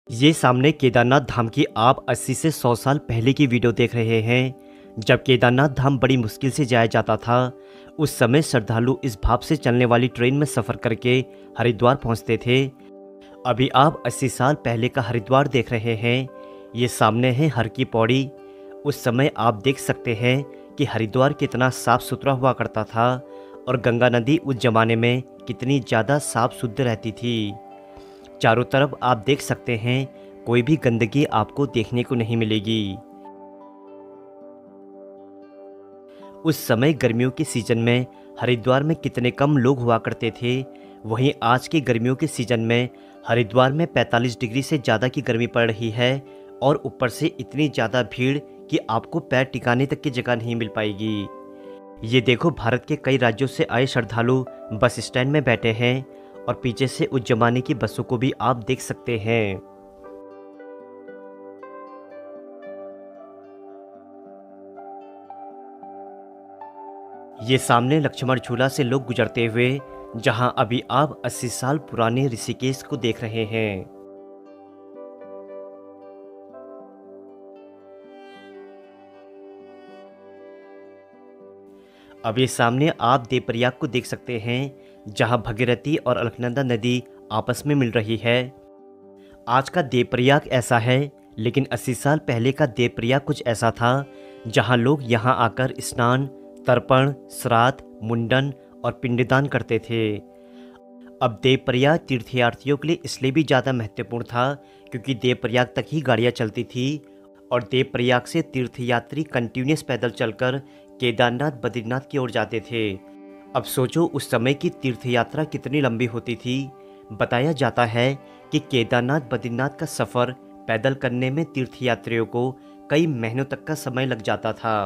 ये सामने केदारनाथ धाम की आप 80 से 100 साल पहले की वीडियो देख रहे हैं। जब केदारनाथ धाम बड़ी मुश्किल से जाया जाता था, उस समय श्रद्धालु इस भाप से चलने वाली ट्रेन में सफ़र करके हरिद्वार पहुंचते थे। अभी आप 80 साल पहले का हरिद्वार देख रहे हैं। ये सामने है हर की पौड़ी। उस समय आप देख सकते हैं कि हरिद्वार कितना साफ़ सुथरा हुआ करता था और गंगा नदी उस ज़माने में कितनी ज़्यादा साफ़ शुद्ध रहती थी। चारों तरफ आप देख सकते हैं, कोई भी गंदगी आपको देखने को नहीं मिलेगी। उस समय गर्मियों के सीज़न में हरिद्वार में कितने कम लोग हुआ करते थे, वहीं आज के गर्मियों के सीज़न में हरिद्वार में 45 डिग्री से ज़्यादा की गर्मी पड़ रही है और ऊपर से इतनी ज़्यादा भीड़ कि आपको पैर टिकाने तक की जगह नहीं मिल पाएगी। ये देखो, भारत के कई राज्यों से आए श्रद्धालु बस स्टैंड में बैठे हैं और पीछे से उस जमाने की बसों को भी आप देख सकते हैं। ये सामने लक्ष्मण झूला से लोग गुजरते हुए, जहां अभी आप 80 साल पुराने ऋषिकेश को देख रहे हैं। अब ये सामने आप देवप्रयाग को देख सकते हैं, जहां भगीरथी और अलकनंदा नदी आपस में मिल रही है। आज का देवप्रयाग ऐसा है, लेकिन 80 साल पहले का देवप्रयाग कुछ ऐसा था, जहां लोग यहां आकर स्नान, तर्पण, श्राद्ध, मुंडन और पिंडदान करते थे। अब देवप्रयाग तीर्थयात्रियों के लिए इसलिए भी ज़्यादा महत्वपूर्ण था क्योंकि देवप्रयाग तक ही गाड़ियाँ चलती थी और देवप्रयाग से तीर्थयात्री कंटिन्यूस पैदल चलकर केदारनाथ, बद्रीनाथ की ओर जाते थे। अब सोचो उस समय की तीर्थयात्रा कितनी लंबी होती थी। बताया जाता है कि केदारनाथ, बद्रीनाथ का सफ़र पैदल करने में तीर्थयात्रियों को कई महीनों तक का समय लग जाता था।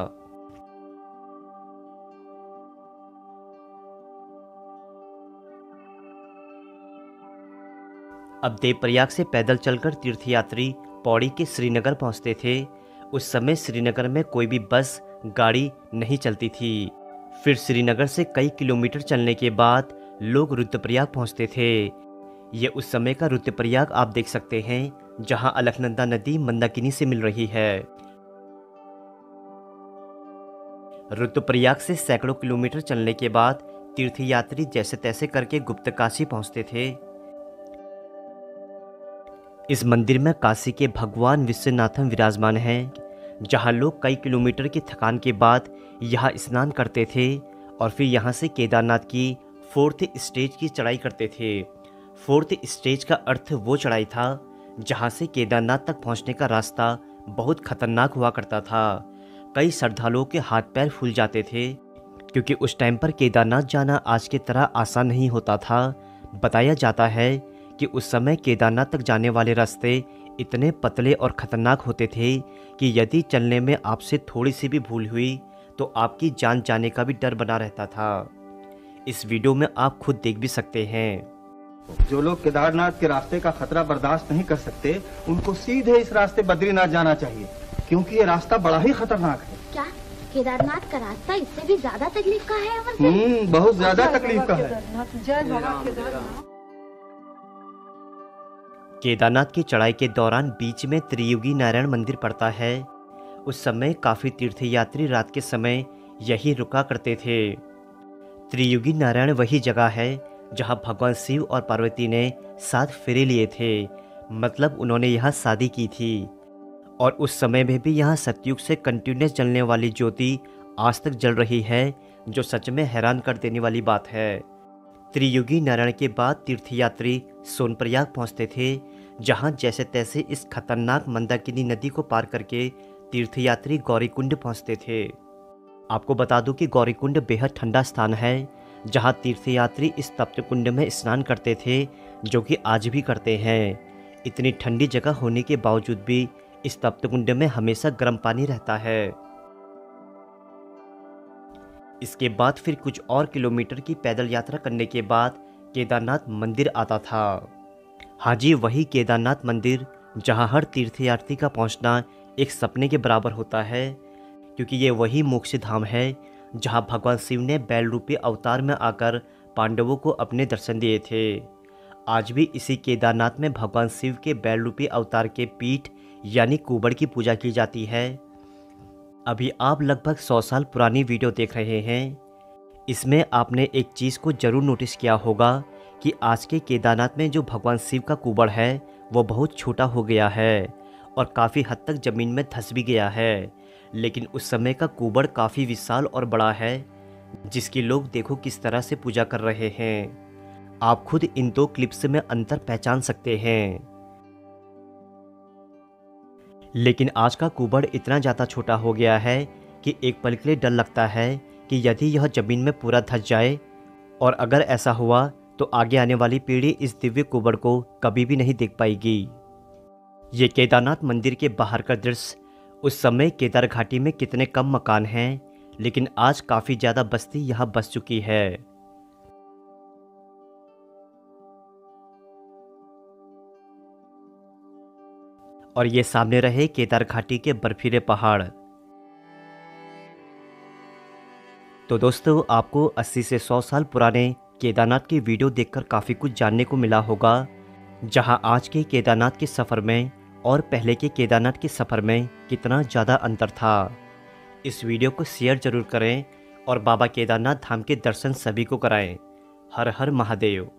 अब देवप्रयाग से पैदल चलकर तीर्थयात्री पौड़ी के श्रीनगर पहुंचते थे। उस समय श्रीनगर में कोई भी बस, गाड़ी नहीं चलती थी। फिर श्रीनगर से कई किलोमीटर चलने के बाद लोग रुद्रप्रयाग पहुंचते थे। ये उस समय का रुद्रप्रयाग आप देख सकते हैं, जहां अलकनंदा नदी मंदाकिनी से मिल रही है। रुद्रप्रयाग से सैकड़ों किलोमीटर चलने के बाद तीर्थयात्री जैसे तैसे करके गुप्तकाशी पहुंचते थे। इस मंदिर में काशी के भगवान विश्वनाथम विराजमान हैं, जहां लोग कई किलोमीटर की थकान के बाद यहाँ स्नान करते थे और फिर यहाँ से केदारनाथ की 4th स्टेज की चढ़ाई करते थे। 4th स्टेज का अर्थ वो चढ़ाई था जहाँ से केदारनाथ तक पहुँचने का रास्ता बहुत खतरनाक हुआ करता था। कई श्रद्धालुओं के हाथ पैर फूल जाते थे क्योंकि उस टाइम पर केदारनाथ जाना आज की तरह आसान नहीं होता था। बताया जाता है कि उस समय केदारनाथ तक जाने वाले रास्ते इतने पतले और ख़तरनाक होते थे कि यदि चलने में आपसे थोड़ी सी भी भूल हुई तो आपकी जान जाने का भी डर बना रहता था। इस वीडियो में आप खुद देख भी सकते हैं। जो लोग केदारनाथ के रास्ते का खतरा बर्दाश्त नहीं कर सकते, उनको सीधे इस रास्ते बद्रीनाथ जाना चाहिए, क्योंकि ये रास्ता बड़ा ही खतरनाक है। क्या केदारनाथ का रास्ता इससे भी ज्यादा तकलीफ का है अमर सिंह? बहुत ज्यादा तकलीफ का है। केदारनाथ की चढ़ाई के दौरान बीच में त्रियुगी नारायण मंदिर पड़ता है। उस समय काफ़ी तीर्थयात्री रात के समय यही रुका करते थे। त्रियुगी नारायण वही जगह है जहां भगवान शिव और पार्वती ने 7 फेरे लिए थे, मतलब उन्होंने यहाँ शादी की थी। और उस समय में भी यहाँ सतयुग से कंटिन्यूस जलने वाली ज्योति आज तक जल रही है, जो सच में हैरान कर देने वाली बात है। त्रियुगी नारायण के बाद तीर्थयात्री सोनप्रयाग पहुंचते थे, जहां जैसे तैसे इस खतरनाक मंदाकिनी नदी को पार करके तीर्थयात्री गौरीकुंड पहुंचते थे। आपको बता दूं कि गौरीकुंड बेहद ठंडा स्थान है, जहां तीर्थयात्री इस तप्त कुंड में स्नान करते थे, जो कि आज भी करते हैं। इतनी ठंडी जगह होने के बावजूद भी इस तप्त कुंड में हमेशा गर्म पानी रहता है। इसके बाद फिर कुछ और किलोमीटर की पैदल यात्रा करने के बाद केदारनाथ मंदिर आता था। हाँ जी, वही केदारनाथ मंदिर जहाँ हर तीर्थयात्री का पहुँचना एक सपने के बराबर होता है, क्योंकि ये वही मोक्ष धाम है जहाँ भगवान शिव ने बैल रूपी अवतार में आकर पांडवों को अपने दर्शन दिए थे। आज भी इसी केदारनाथ में भगवान शिव के बैल रूपी अवतार के पीठ यानी कुबड़ की पूजा की जाती है। अभी आप लगभग 100 साल पुरानी वीडियो देख रहे हैं। इसमें आपने एक चीज़ को ज़रूर नोटिस किया होगा कि आज के केदारनाथ में जो भगवान शिव का कुबड़ है वो बहुत छोटा हो गया है और काफ़ी हद तक ज़मीन में धंस भी गया है। लेकिन उस समय का कुबड़ काफ़ी विशाल और बड़ा है, जिसकी लोग देखो किस तरह से पूजा कर रहे हैं। आप खुद इन दो क्लिप्स में अंतर पहचान सकते हैं। लेकिन आज का कुबड़ इतना ज़्यादा छोटा हो गया है कि एक पल के लिए डर लगता है कि यदि यह ज़मीन में पूरा धंस जाए, और अगर ऐसा हुआ तो आगे आने वाली पीढ़ी इस दिव्य कुबड़ को कभी भी नहीं देख पाएगी। ये केदारनाथ मंदिर के बाहर का दृश्य। उस समय केदार घाटी में कितने कम मकान हैं, लेकिन आज काफ़ी ज़्यादा बस्ती यहाँ बस चुकी है। और ये सामने रहे केदार घाटी के बर्फीले पहाड़। तो दोस्तों, आपको 80 से 100 साल पुराने केदारनाथ की वीडियो देखकर काफ़ी कुछ जानने को मिला होगा, जहां आज के केदारनाथ के सफ़र में और पहले के केदारनाथ के सफ़र में कितना ज़्यादा अंतर था। इस वीडियो को शेयर ज़रूर करें और बाबा केदारनाथ धाम के दर्शन सभी को कराएं। हर हर महादेव।